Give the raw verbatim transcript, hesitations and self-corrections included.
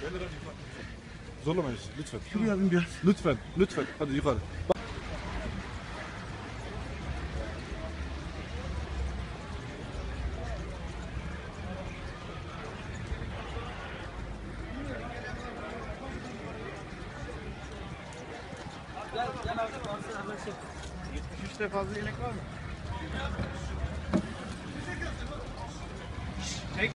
Zorlamayın lütfen. Şuraya bin biraz. Lütfen, lütfen. Hadi yukarı. Gel, gel abi. yetmiş üçte fazla yemek var mı?